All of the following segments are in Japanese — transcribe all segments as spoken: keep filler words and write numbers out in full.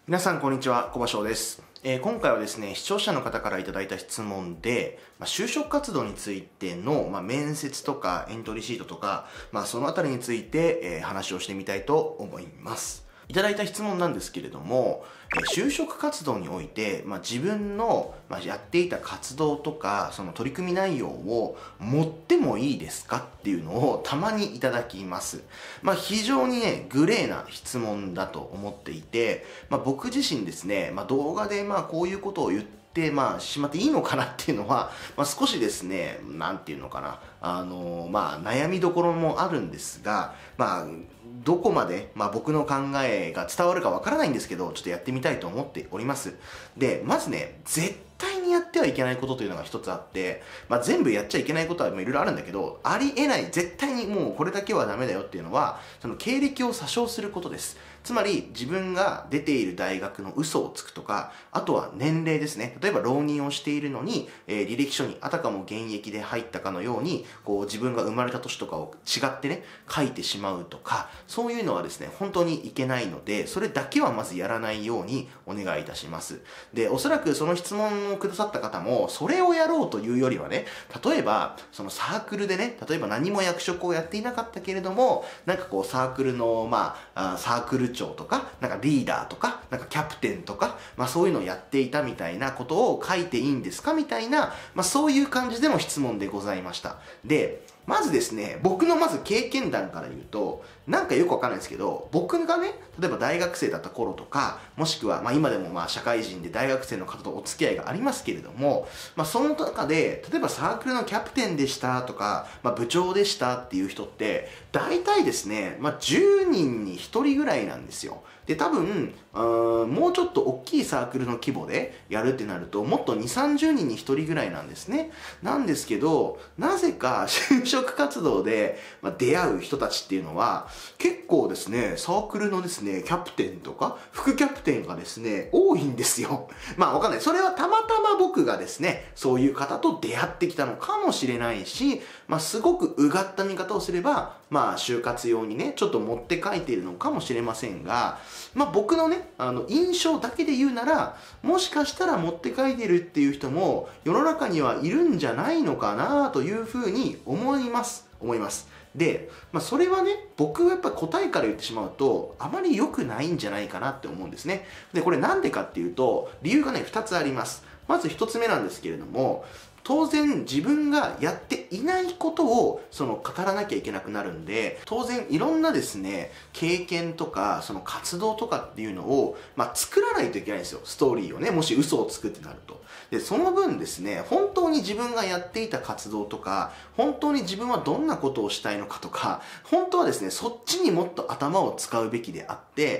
皆さんこんにちは、小場翔です。えー、今回はですね、視聴者の方からいただいた質問で、まあ、就職活動についての、まあ、面接とかエントリーシートとか、まあ、そのあたりについて、えー、話をしてみたいと思います。いただいた質問なんですけれども、えー、就職活動において、まあ、自分の、まあ、やっていた活動とか、その取り組み内容を持ってもいいですかっていうのをたまにいただきます。まあ、非常にね、グレーな質問だと思っていて、まあ、僕自身ですね、まあ、動画でまあこういうことを言って、まあ、しまっていいのかなっていうのは、まあ、少しですね、なんていうのかな、あの、まあ、悩みどころもあるんですが、まあ、どこまで、まあ、僕の考えが伝わるかわからないんですけど、ちょっとやってみたいと思っております。で、まずね、絶対にやってはいけないことというのが一つあって、まあ、全部やっちゃいけないことはいろいろあるんだけど、ありえない、絶対にもうこれだけはダメだよっていうのは、その経歴を詐称することです。つまり、自分が出ている大学の嘘をつくとか、あとは年齢ですね。例えば浪人をしているのに、えー、履歴書にあたかも現役で入ったかのように、こう自分が生まれた年とかを違ってね、書いてしまうとか、そういうのはですね、本当にいけないので、それだけはまずやらないようにお願いいたします。で、おそらくその質問をくださった方も、それをやろうというよりはね、例えば、そのサークルでね、例えば何も役職をやっていなかったけれども、なんかこうサークルの、まあ、サークル長とか、なんかリーダーとか、なんかキャプテンとか、まあそういうのをやっていたみたいなことを書いていいんですかみたいな、まあそういう感じでの質問でございました。で、まずですね、僕のまず経験談から言うと、なんかよくわかんないですけど、僕がね、例えば大学生だった頃とか、もしくは、まあ今でもまあ社会人で大学生の方とお付き合いがありますけれども、まあその中で、例えばサークルのキャプテンでしたとか、まあ部長でしたっていう人って、大体ですね、まあじゅうにんにひとりぐらいなんですよ。で、多分、うーんもうちょっと大きいサークルの規模でやるってなると、もっとに、さんじゅうにんにひとりぐらいなんですね。なんですけど、なぜか就職活動で出会う人たちっていうのは、結構ですね、サークルのですね、キャプテンとか、副キャプテンがですね、多いんですよ。まあわかんない。それはたまたま僕がですね、そういう方と出会ってきたのかもしれないし、まあすごくうがった見方をすれば、まあ就活用にね、ちょっと持って書いているのかもしれませんが、まあ僕のね、あの印象だけで言うなら、もしかしたら持って書いてるっていう人も世の中にはいるんじゃないのかなというふうに思います。思います。で、まあそれはね、僕はやっぱ答えから言ってしまうと、あまり良くないんじゃないかなって思うんですね。で、これなんでかっていうと、理由がね、ふたつあります。まずひとつめなんですけれども、当然自分がやっていないことをその語らなきゃいけなくなるんで、当然いろんなですね、経験とかその活動とかっていうのを、まあ、作らないといけないんですよ。ストーリーをね、もし嘘をつくってなると。で、その分ですね、本当に自分がやっていた活動とか、本当に自分はどんなことをしたいのかとか、本当はですね、そっちにもっと頭を使うべきであって、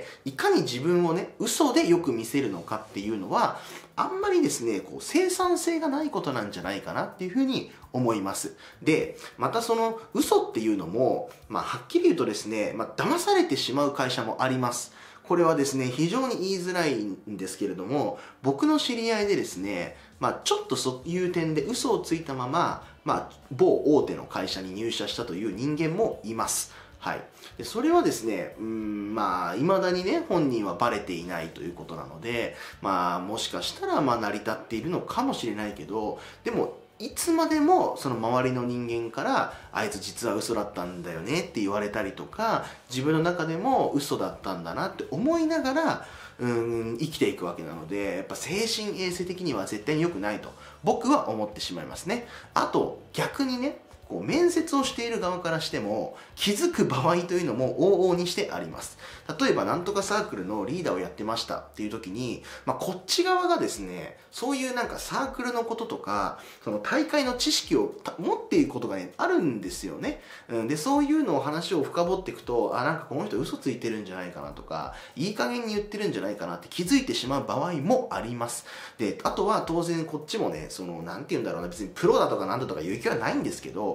いかに自分をね、嘘でよく見せるのかっていうのは、あんまりですね、こう生産性がないことなんじゃないかなっていうふうに思います。で、またその嘘っていうのも、まあはっきり言うとですね、まあ騙されてしまう会社もあります。これはですね、非常に言いづらいんですけれども、僕の知り合いでですね、まあちょっとそういう点で嘘をついたまま、まあ某大手の会社に入社したという人間もいます。はい。で、それはですね、うーん、まあ、未だにね、本人はバレていないということなので、まあ、もしかしたら、まあ、成り立っているのかもしれないけど、でも、いつまでもその周りの人間からあいつ実は嘘だったんだよねって言われたりとか、自分の中でも嘘だったんだなって思いながら、うーん、生きていくわけなので、やっぱ精神衛生的には絶対に良くないと僕は思ってしまいますね。あと、逆にね、こう面接をしている側からしても気づく場合というのも往々にしてあります。例えばなんとかサークルのリーダーをやってましたっていう時に、まあ、こっち側がですね、そういうなんかサークルのこととか、その大会の知識を持っていることがね、あるんですよね。うん、で、そういうのを話を深掘っていくと、あ、なんかこの人嘘ついてるんじゃないかなとか、いい加減に言ってるんじゃないかなって気づいてしまう場合もあります。で、あとは当然こっちもね、その、なんて言うんだろうな、別にプロだとかなんだとか言う気はないんですけど、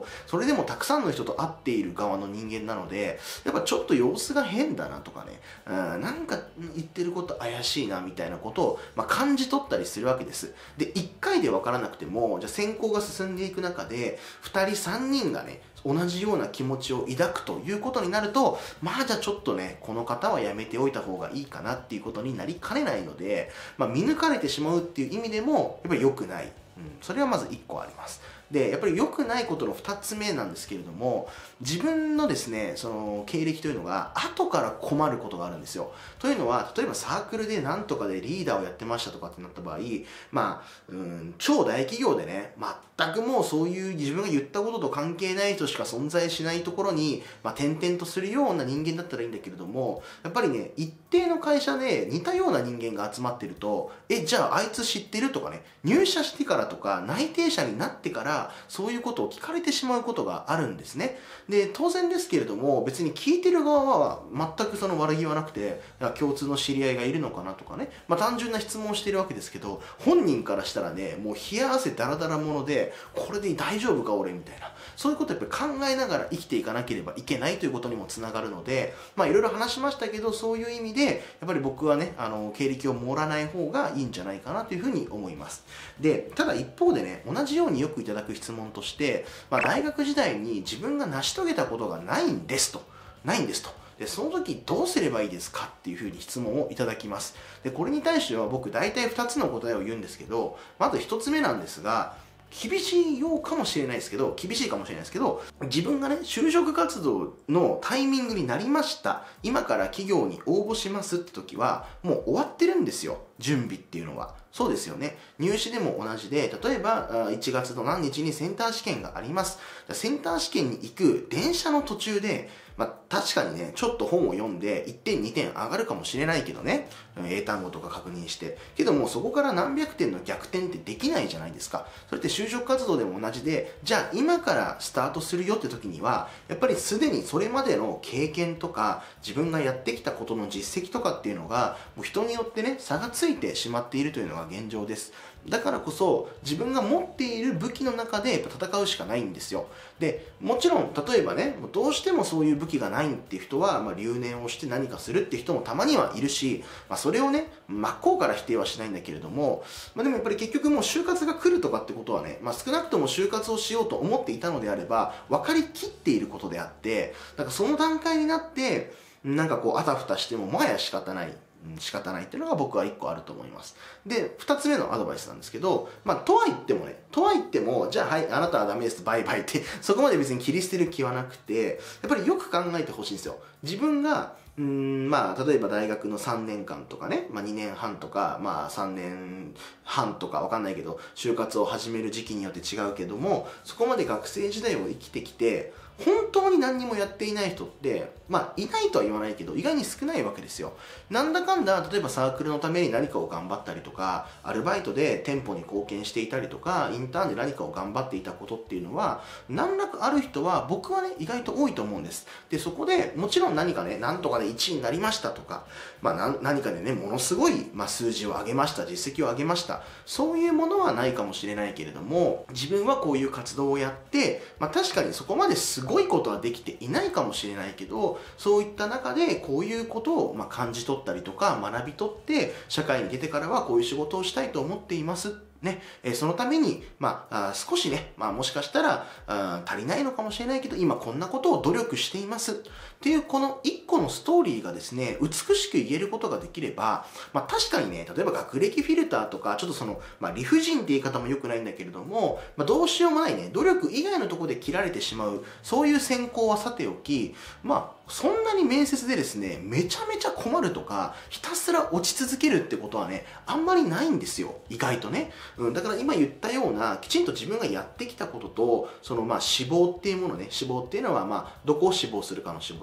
それでもたくさんの人と会っている側の人間なので、やっぱちょっと様子が変だなとかね、うん、なんか言ってること怪しいなみたいなことを、まあ、感じ取ったりするわけです。で、いっかいで分からなくても、じゃあ選考が進んでいく中で、ふたりさんにんがね、同じような気持ちを抱くということになると、まあじゃあちょっとね、この方はやめておいた方がいいかなっていうことになりかねないので、まあ、見抜かれてしまうっていう意味でも、やっぱり良くない。うん、それはまずいっこあります。で、やっぱり良くないことのふたつめなんですけれども、自分のですね、その経歴というのが後から困ることがあるんですよ。というのは、例えばサークルで何とかでリーダーをやってましたとかってなった場合、まあ、うん、超大企業でね、全くもうそういう自分が言ったことと関係ない人しか存在しないところに、まあ、転々とするような人間だったらいいんだけれども、やっぱりね、一定の会社で似たような人間が集まってると、え、じゃああいつ知ってるとかね、入社してからとか内定者になってからそういうことを聞かれてしまうことがあるんですね。で、当然ですけれども、別に聞いてる側は全くその悪気はなくて、共通の知り合いがいるのかなとかね、まあ単純な質問をしているわけですけど、本人からしたらね、もう冷や汗だらだらもので、これで大丈夫か俺みたいな、そういうことをやっぱり考えながら生きていかなければいけないということにもつながるので、まあいろいろ話しましたけど、そういう意味で、やっぱり僕はね、あの、経歴を盛らない方がいいんじゃないかなというふうに思います。で、ただ一方でね、同じようによくいただく質問として、まあ大学時代に自分が成し遂げたことがないんですと。ないんですと。で、その時どうすればいいですかっていうふうに質問をいただきます。で、これに対しては僕大体ふたつの答えを言うんですけど、まずひとつめなんですが、厳しいようかもしれないですけど、厳しいかもしれないですけど、自分がね、就職活動のタイミングになりました。今から企業に応募しますって時は、もう終わってるんですよ。準備っていうのは。そうですよね。入試でも同じで、例えばいちがつの何日にセンター試験があります。センター試験に行く電車の途中で、まあ確かにね、ちょっと本を読んでいってんにてん上がるかもしれないけどね、英単語とか確認して。けどもそこから何百点の逆転ってできないじゃないですか。それって就職活動でも同じで、じゃあ今からスタートするよって時には、やっぱりすでにそれまでの経験とか、自分がやってきたことの実績とかっていうのが、もう人によってね、差がついてしまっているというのが現状です。だからこそ自分が持っている武器の中で戦うしかないんですよ。で、もちろん例えばね、どうしてもそういう武器がないっていう人は、まあ、留年をして何かするっていう人もたまにはいるし、まあ、それをね、真っ向から否定はしないんだけれども、まあ、でもやっぱり結局もう就活が来るとかってことはね、まあ、少なくとも就活をしようと思っていたのであれば分かりきっていることであって、だからその段階になってなんかこうあたふたしてももはや仕方ない。仕方ないっていうのが僕はいっこあると思います。で、ふたつめのアドバイスなんですけど、まあ、とは言ってもね、とは言っても、じゃあ、はい、あなたはダメです、バイバイって、そこまで別に切り捨てる気はなくて、やっぱりよく考えてほしいんですよ。自分が、うーん、まあ、例えば大学のさんねんかんとかね、まあ、にねんはんとか、まあ、さんねんはんとかわかんないけど、就活を始める時期によって違うけども、そこまで学生時代を生きてきて、本当に何にもやっていない人って、まあ、いないとは言わないけど、意外に少ないわけですよ。なんだかんだ、例えばサークルのために何かを頑張ったりとか、アルバイトで店舗に貢献していたりとか、インターンで何かを頑張っていたことっていうのは、何らかある人は、僕はね、意外と多いと思うんです。で、そこでもちろん何かね、なんとかでいちいになりましたとか、まあ、何かでね、ものすごい、まあ、数字を上げました、実績を上げました。そういうものはないかもしれないけれども、自分はこういう活動をやって、まあ、確かにそこまですごいことはできていないかもしれないけど、そういった中でこういうことをまあ感じ取ったりとか学び取って、社会に出てからはこういう仕事をしたいと思っています。ね、えー、そのために、まあ、あ少しね、まあもしかしたらあ足りないのかもしれないけど、今こんなことを努力していますっていう、この一個のストーリーがですね、美しく言えることができれば、まあ確かにね、例えば学歴フィルターとか、ちょっとその、まあ理不尽って言い方も良くないんだけれども、まあどうしようもないね、努力以外のところで切られてしまう、そういう選考はさておき、まあそんなに面接でですね、めちゃめちゃ困るとか、ひたすら落ち続けるってことはね、あんまりないんですよ。意外とね。うん、だから今言ったような、きちんと自分がやってきたことと、そのまあ志望っていうものね、志望っていうのはまあ、どこを志望するかの志望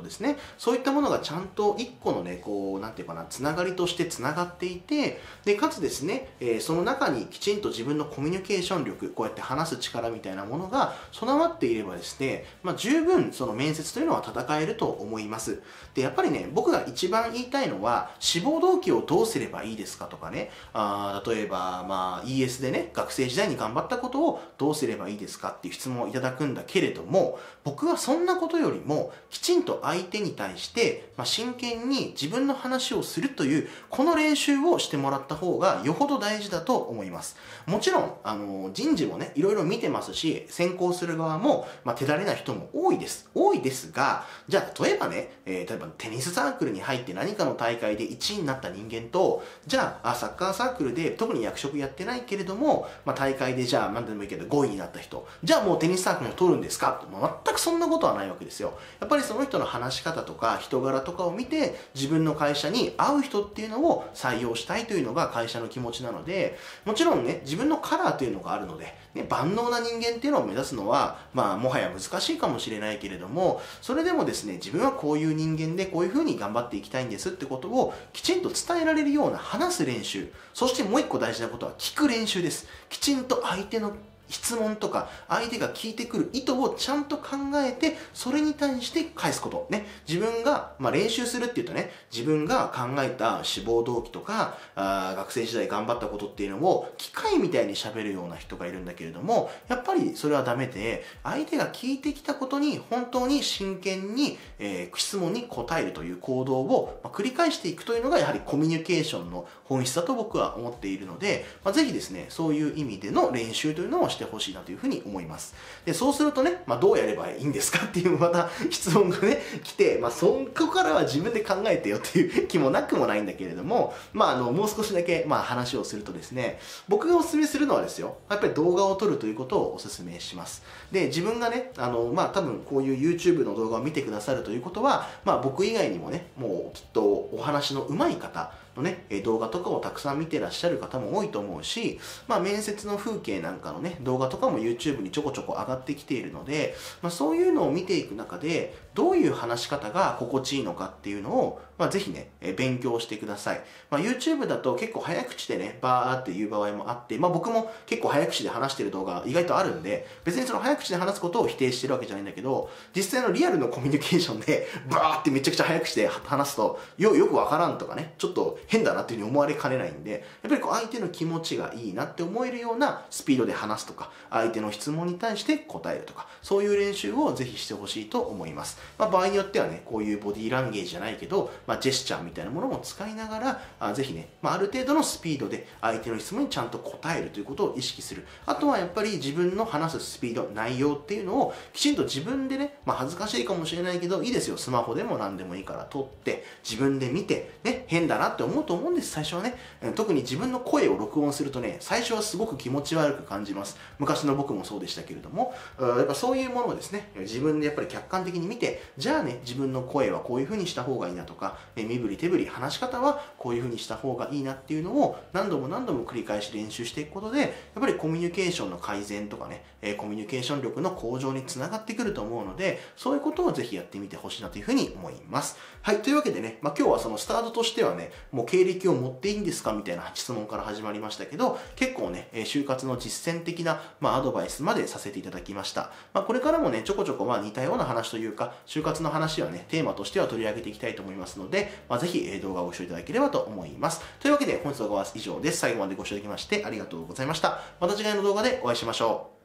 ですね、そういったものがちゃんと一個のね、こう、なんていうかな、つながりとしてつながっていて、で、かつですね、えー、その中にきちんと自分のコミュニケーション力、こうやって話す力みたいなものが備わっていればですね、まあ、十分その面接というのは戦えると思います。で、やっぱりね、僕が一番言いたいのは、志望動機をどうすればいいですかとかね、あ例えば、まあ、イーエス でね、学生時代に頑張ったことをどうすればいいですかっていう質問をいただくんだけれども、僕はそんなことよりも、きちんと相手に対して、まあ、真剣に自分の話をするという、この練習をしてもらった方がよほど大事だと思います。もちろん、あの、人事もね、いろいろ見てますし、選考する側も、まあ、手だれな人も多いです。多いですが、じゃあ、例えばね、えー、例えばテニスサークルに入って何かの大会でいちいになった人間と、じゃあ、あサッカーサークルで特に役職やってないけれども、まあ、大会でじゃあ、何でもいいけどごいになった人、じゃあもうテニスサークルを取るんですか？まあ、全くそんなことはないわけですよ。やっぱりその人の話し方とか人柄とかを見て、自分の会社に合う人っていうのを採用したいというのが会社の気持ちなので、もちろんね、自分のカラーというのがあるので、ね、万能な人間っていうのを目指すのは、まあ、もはや難しいかもしれないけれども、それでもですね、自分はこういう人間でこういうふうに頑張っていきたいんですってことをきちんと伝えられるような話す練習、そしてもう一個大事なことは聞く練習です。きちんと相手の質問とか相手が聞いてくる意図をちゃんと考えて、それに対して返すこと。ね。自分が、まあ、練習するっていうとね、自分が考えた志望動機とか、あ学生時代頑張ったことっていうのを機械みたいに喋るような人がいるんだけれども、やっぱりそれはダメで、相手が聞いてきたことに本当に真剣に、えー、質問に答えるという行動を、まあ、繰り返していくというのがやはりコミュニケーションの本質だと僕は思っているので、まあ、ぜひですね、そういう意味での練習というのをしてほしいなというふうに思います。で、そうするとね、まあ、どうやればいいんですかっていうまた質問がね、来て、まあ、そこからは自分で考えてよっていう気もなくもないんだけれども、まあ、あの、もう少しだけ、まあ、話をするとですね、僕がお勧めするのはですよ、やっぱり動画を撮るということをお勧めします。で、自分がね、あの、まあ、多分こういう YouTube の動画を見てくださるということは、まあ、僕以外にもね、もうきっとお話の上手い方、のね、動画とかをたくさん見てらっしゃる方も多いと思うし、まあ面接の風景なんかのね、動画とかも YouTube にちょこちょこ上がってきているので、まあそういうのを見ていく中で、どういう話し方が心地いいのかっていうのを、まあぜひね、勉強してください。まあ YouTube だと結構早口でね、バーって言う場合もあって、まあ僕も結構早口で話してる動画意外とあるんで、別にその早口で話すことを否定してるわけじゃないんだけど、実際のリアルのコミュニケーションで、バーってめちゃくちゃ早口で話すと、よ、よくわからんとかね、ちょっと変だなっていうふうに思われかねないんで、やっぱりこう相手の気持ちがいいなって思えるようなスピードで話すとか、相手の質問に対して答えるとか、そういう練習をぜひしてほしいと思います。まあ、場合によってはね、こういうボディーランゲージじゃないけど、まあ、ジェスチャーみたいなものも使いながら、あぜひね、まあ、ある程度のスピードで相手の質問にちゃんと答えるということを意識する。あとはやっぱり自分の話すスピード、内容っていうのをきちんと自分でね、まあ、恥ずかしいかもしれないけど、いいですよ。スマホでも何でもいいから撮って、自分で見て、ね、変だなって思うと思うんです、最初はね。特に自分の声を録音するとね、最初はすごく気持ち悪く感じます。昔の僕もそうでしたけれども、やっぱそういうものをですね、自分でやっぱり客観的に見て、じゃあね、自分の声はこういう風にした方がいいなとか、身振り手振り話し方はこういう風にした方がいいなっていうのを何度も何度も繰り返し練習していくことで、やっぱりコミュニケーションの改善とかね、コミュニケーション力の向上につながってくると思うので、そういうことをぜひやってみてほしいなというふうに思います。はい、というわけでね、まあ、今日はそのスタートとしてはね、もう経歴を持っていいんですかみたいな質問から始まりましたけど、結構ね、就活の実践的な、まあ、アドバイスまでさせていただきました。まあ、これからもね、ちょこちょこまあ似たような話というか、就活の話はね、テーマとしては取り上げていきたいと思いますので、まあ、ぜひ動画をご視聴いただければと思います。というわけで、本日の動画は以上です。最後までご視聴いただきましてありがとうございました。また次回の動画でお会いしましょう。